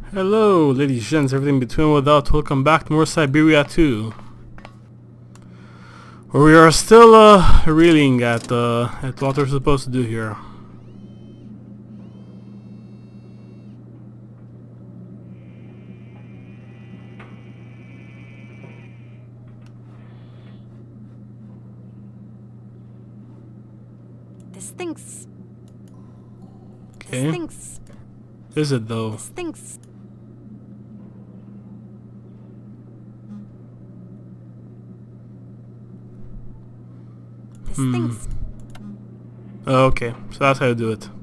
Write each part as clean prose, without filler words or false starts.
Hello, ladies, gents, everything between without. Welcome back to more Syberia 2, where we are still reeling at what we're supposed to do here. This stinks. Okay. This stinks. Is it though? This stinks. This stinks. Oh, okay, so that's how you do it.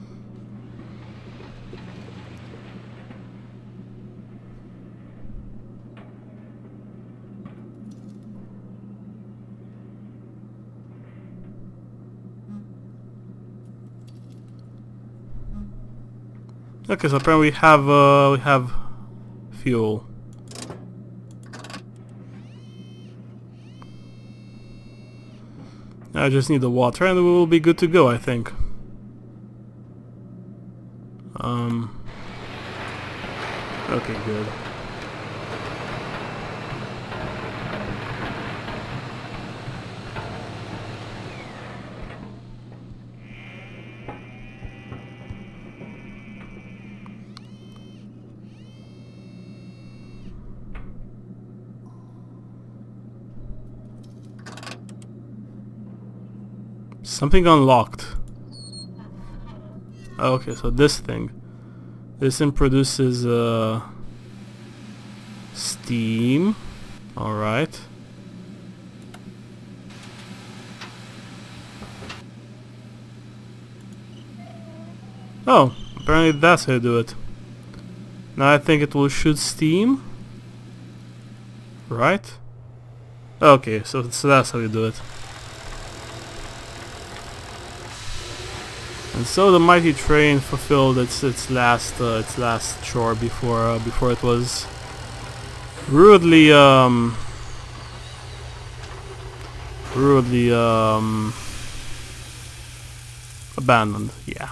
Okay, so apparently we have fuel. I just need the water and we will be good to go, I think. Okay, good. Something unlocked. Okay, so this thing produces steam. All right. Oh, apparently that's how you do it. Now I think it will shoot steam. Right? Okay, so that's how you do it. And so the mighty train fulfilled its last chore before it was rudely abandoned. Yeah.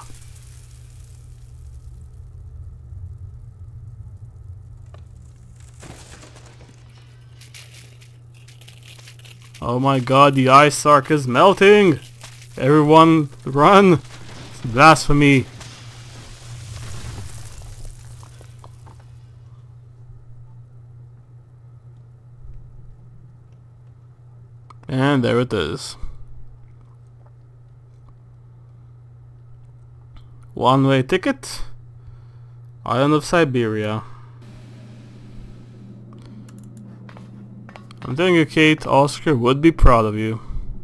Oh my God! The ice arc is melting. Everyone, run! Blasphemy. And there it is. One-way ticket. Island of Syberia. I'm telling you, Kate, Oscar would be proud of you.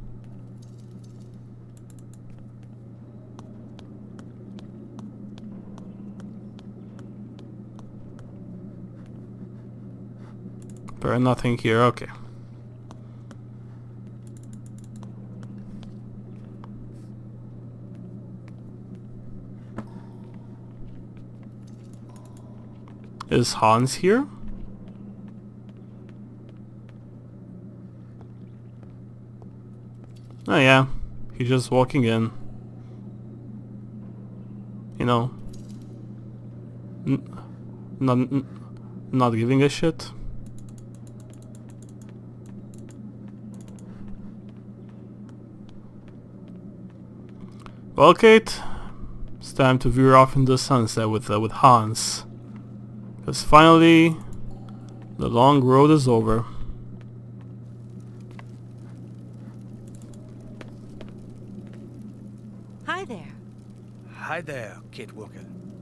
There's nothing here, okay. Is Hans here? Oh yeah, he's just walking in. You know, not giving a shit. Well, Kate, it's time to veer off into the sunset with Hans, because finally the long road is over. Hi there. Hi there, Kate Walker.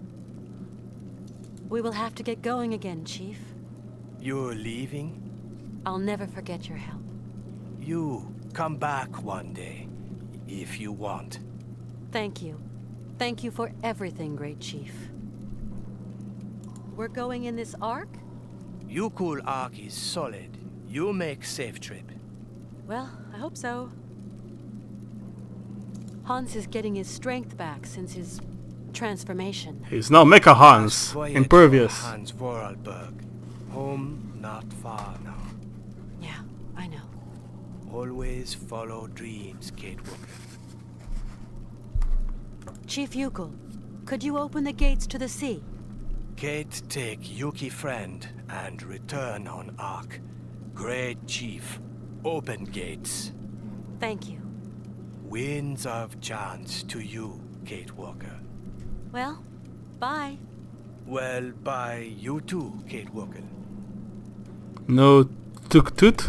We will have to get going again, Chief. You're leaving? I'll never forget your help. You come back one day, if you want. Thank you. Thank you for everything, Great Chief. We're going in this Ark? You cool arc is solid. You make safe trip. Well, I hope so. Hans is getting his strength back since his transformation. He's now Mecha Hans, Voyage impervious. from Hans Vorarlberg. Home not far now. Yeah, I know. Always follow dreams, Kate Walker. Chief Yukul, could you open the gates to the sea? Kate take Yuki friend and return on Ark. Great Chief, open gates. Thank you. Winds of chance to you, Kate Walker. Well, bye. Well, bye you too, Kate Walker. No tuk-tut?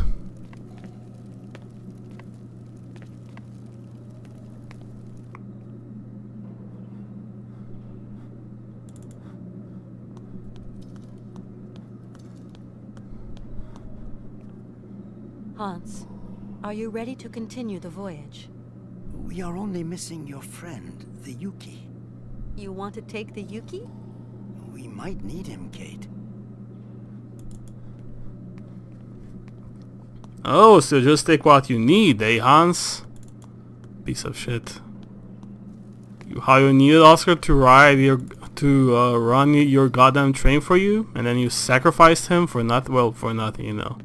Hans, are you ready to continue the voyage? We are only missing your friend, the Yuki. You want to take the Yuki? We might need him, Kate. Oh, so just take what you need, eh, Hans? Piece of shit. How you needed Oscar to ride your run your goddamn train for you, and then you sacrificed him for nothing. Well, for nothing, you know.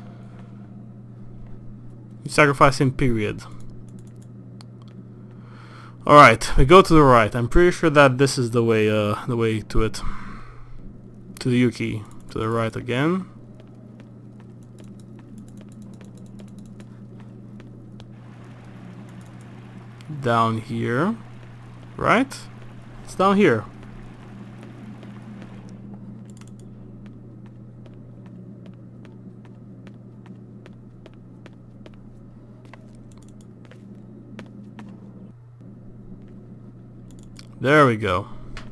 You sacrificed him, period. All right, we go to the right. I'm pretty sure that this is the way to it. To the Yuki. To the right again. Down here. Right? It's down here. There we go.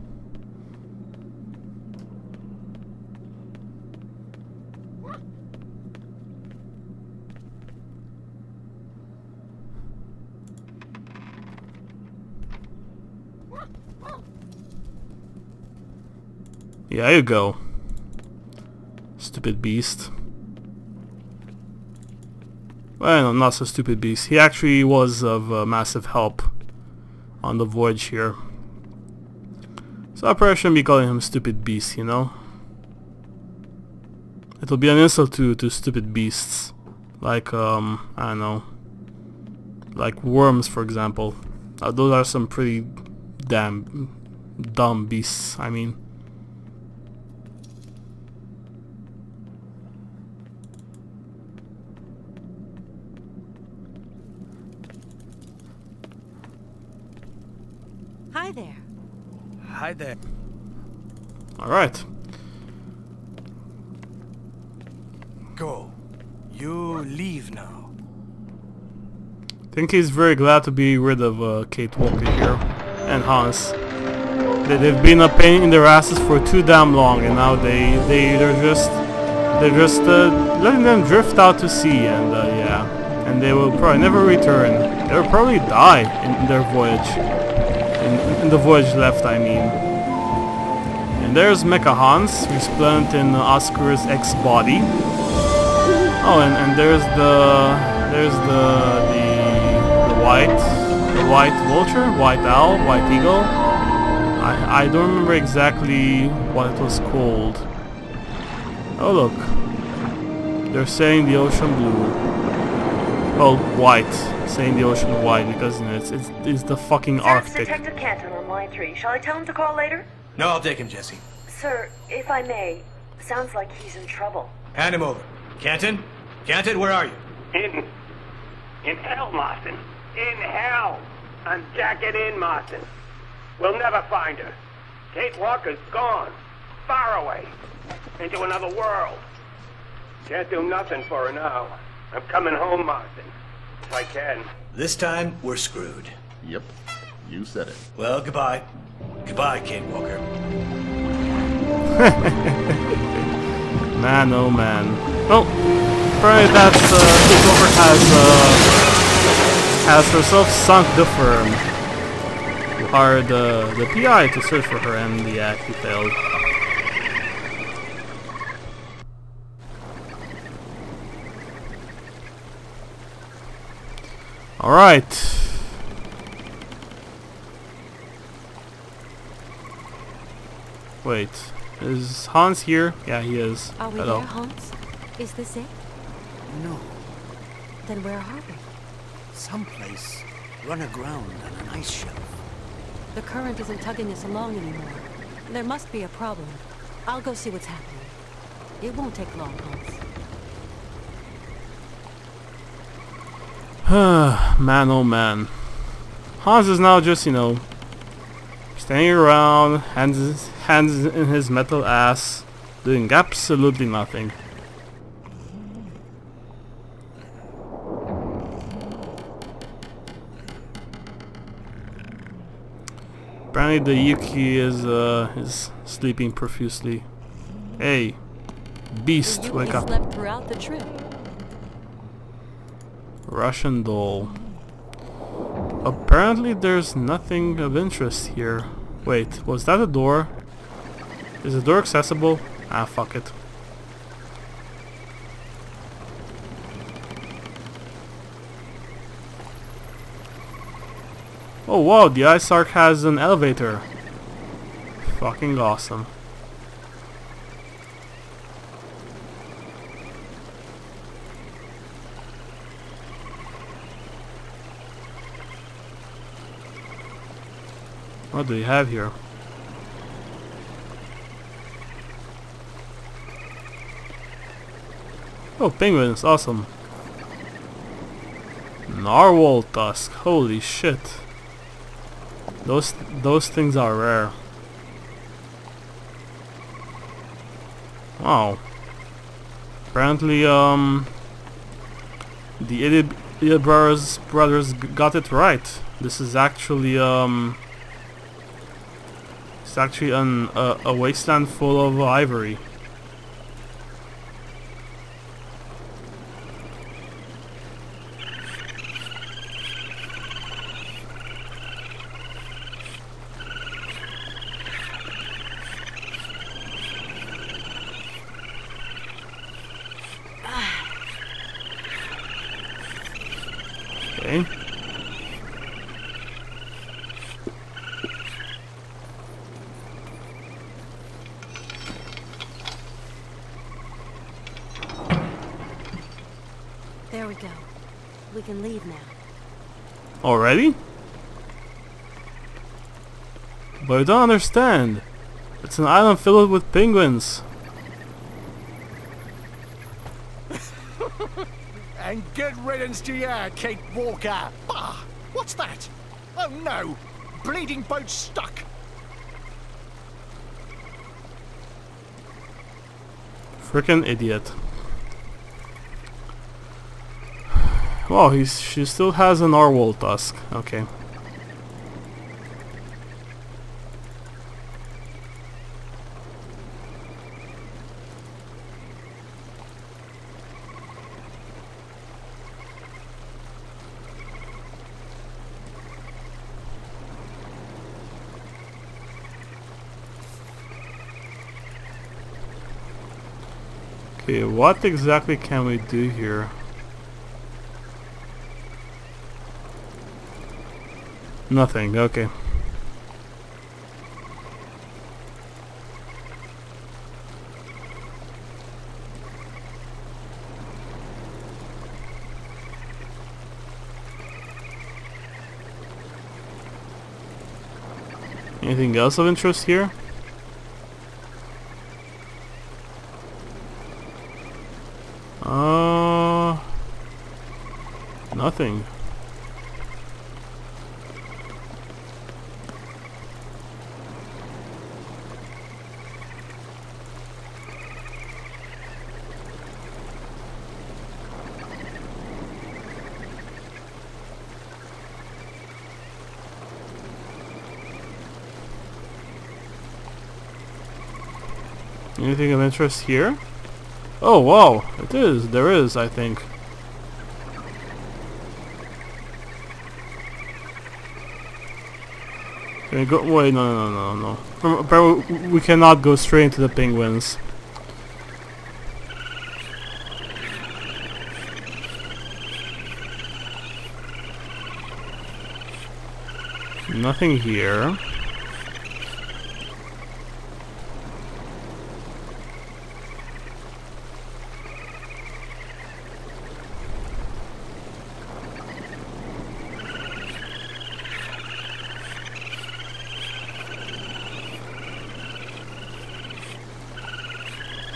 Yeah, you go. Stupid beast. Well, no, not so stupid beast. He actually was of massive help on the voyage here. So I probably shouldn't be calling him stupid beast, you know? It'll be an insult to stupid beasts. Like, I don't know. Like worms, for example. Those are some pretty damn dumb beasts, I mean. Hi there. Hi there. Alright. Go. You leave now. I think he's very glad to be rid of Kate Walker here. And Hans. They've been a pain in their asses for too damn long, and now they're just letting them drift out to sea, and yeah. And they will probably never return. They'll probably die in their voyage. In the voyage left, I mean. And there's Mecha Hans, resplendent in Oscar's ex-body. Oh, and there's the white vulture, white owl, white eagle. I don't remember exactly what it was called. Oh look, they're saying the ocean blue. Well, white. Saying the ocean wide because you know, it's the fucking Arctic. Detective Canton on line 3. Shall I tell him to call later? No, I'll take him, Jesse. Sir, if I may, sounds like he's in trouble. Hand him over. Canton? Canton, where are you? In hell, Marston. In hell. I'm jacking in, Marston. We'll never find her. Kate Walker's gone. Far away. Into another world. Can't do nothing for her now. I'm coming home, Marston. If I can. This time, we're screwed. Yep, you said it. Well, goodbye. Goodbye, Kate Walker. Man, oh man. Well, probably that's Kate Walker has herself sunk the firm. We hired the PI to search for her, and yeah, he failed. Alright. Wait, is Hans here? Yeah, he is. Are we Hello. there, Hans? Is this it? No, Then where are we? someplace run aground on an ice shelf. The current isn't tugging us along anymore. There must be a problem. I'll go see what's happening. It won't take long, Hans. Man, oh man. Hans is now just, you know, standing around, hands in his metal ass, doing absolutely nothing. Apparently the Yuki is sleeping profusely. Hey, beast, The wake Yuki up. slept throughout the trip. Russian doll. Apparently there's nothing of interest here. Wait, was that a door? Is the door accessible? Ah, fuck it. Oh wow, the Ice Ark has an elevator. Fucking awesome. What do we have here? Oh, penguins, awesome. Narwhal tusk, holy shit. Those things are rare. Wow. Apparently, the Idiot brothers got it right. This is actually, it's actually a wasteland full of ivory. Okay. There we go. We can leave now. Already? But I don't understand. It's an island filled with penguins. And good riddance to you, Kate Walker. Bah! What's that? Oh no! Bleeding boat stuck! Frickin' idiot. Wow, she still has a narwhal tusk. Okay. Okay, what exactly can we do here? Nothing, okay. Anything else of interest here? Nothing. Anything of interest here? Oh wow, it is. There is, I think. Can we go? Wait, no. We cannot go straight into the penguins. Nothing here.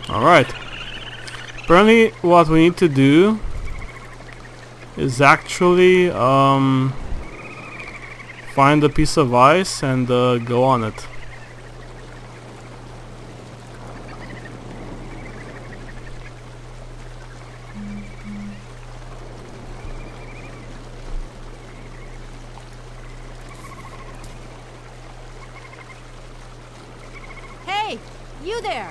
Alright. Apparently what we need to do is actually find a piece of ice and go on it. Hey, you there!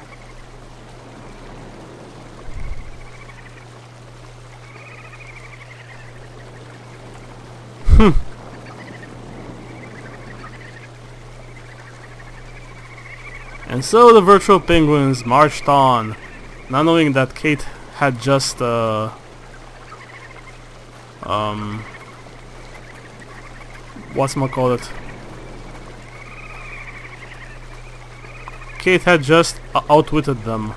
And so the virtual penguins marched on, not knowing that Kate had just whatchamacallit. Kate had just outwitted them.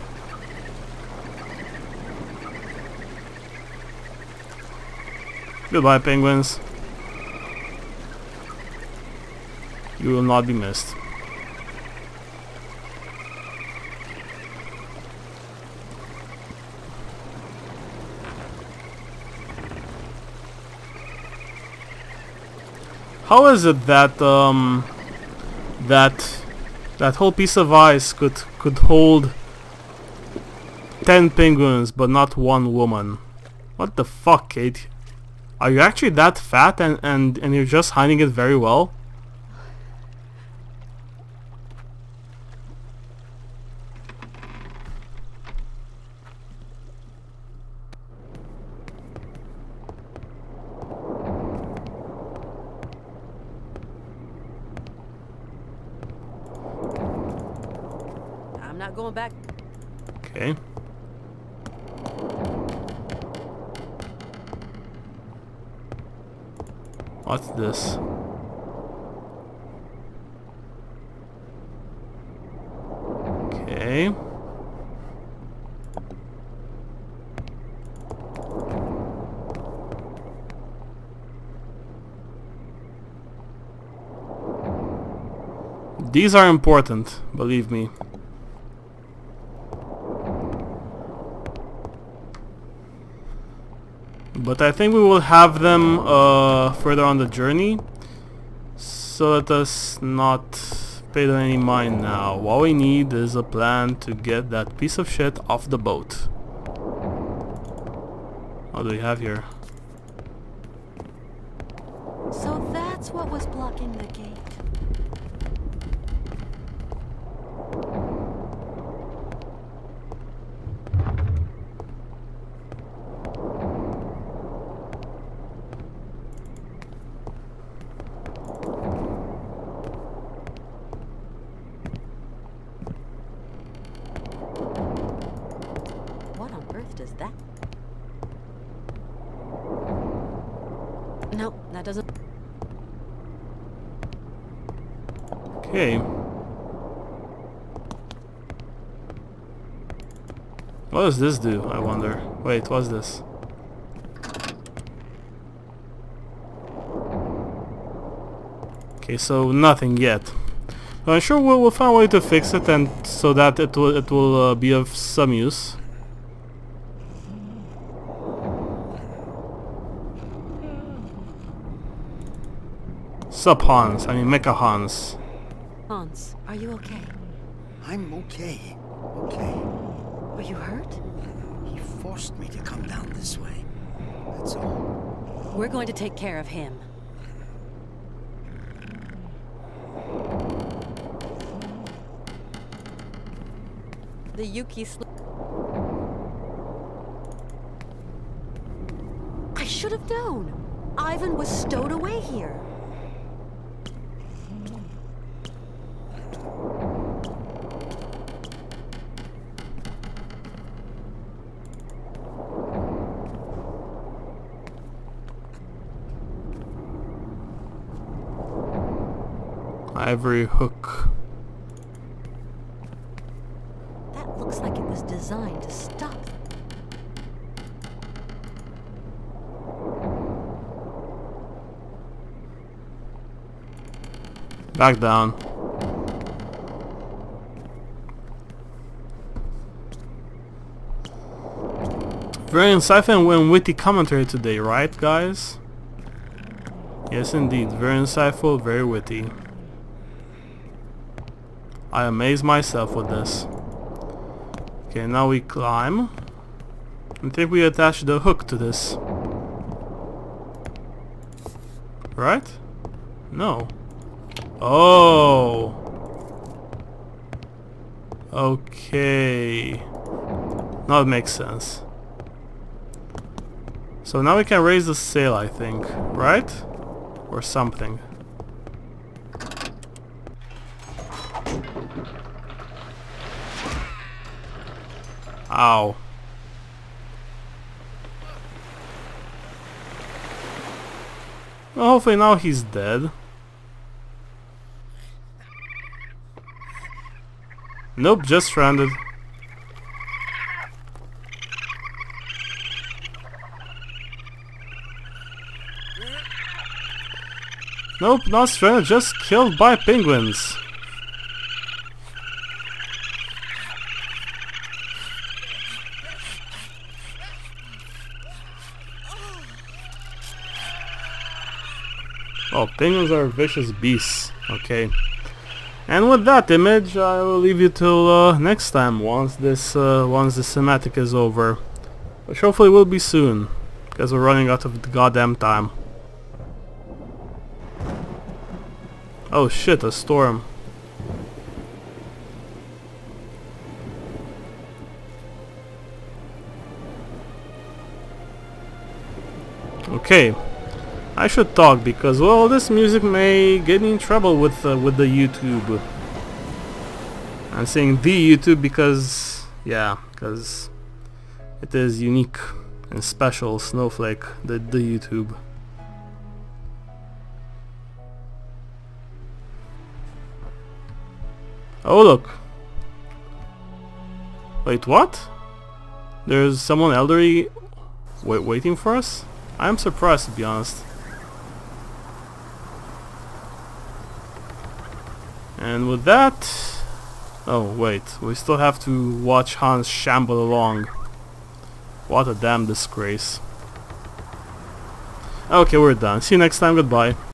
Goodbye, penguins. You will not be missed. How is it that that whole piece of ice could hold 10 penguins but not one woman? What the fuck, Kate? Are you actually that fat and you're just hiding it very well? I'm not going back. Okay. What's this? Okay. These are important, believe me. But I think we will have them further on the journey, so let us not pay them any mind now. What we need is a plan to get that piece of shit off the boat. What do we have here? So that's what was blocking the gate. What on earth does that? No, that doesn't. Okay. What does this do, I wonder? Wait, what's this? Okay, so nothing yet. But I'm sure we'll find a way to fix it, and so that it will be of some use. Sup, Hans? I mean, Mecha Hans. Hans, are you okay? I'm okay. Okay. Are you hurt? He forced me to come down this way. That's all. We're going to take care of him. The Yuki I should have known. Ivan was stowed away here. Ivory hook. That looks like it was designed to stop them. Back down. Very insightful and witty commentary today, right, guys? Yes, indeed. Very insightful, very witty. I amaze myself with this. Okay, now we climb. I think we attach the hook to this. Right? No. Oh. Okay. Now it makes sense. So now we can raise the sail, I think. Right? Or something. Ow. Well, hopefully now he's dead. Nope, just stranded. Nope, not stranded, just killed by penguins. Oh, penguins are vicious beasts. Okay. And with that image, I will leave you till next time, once the cinematic is over. Which hopefully will be soon, because we're running out of the goddamn time. Oh shit, a storm. Okay. I should talk because, well, this music may get me in trouble with the YouTube. I'm saying the YouTube because, yeah, because it is unique and special, Snowflake, the YouTube. Oh look. Wait, what? There's someone elderly waiting for us? I'm surprised, to be honest. And with that... Oh wait, we still have to watch Hans shamble along. What a damn disgrace. Okay, we're done. See you next time, goodbye.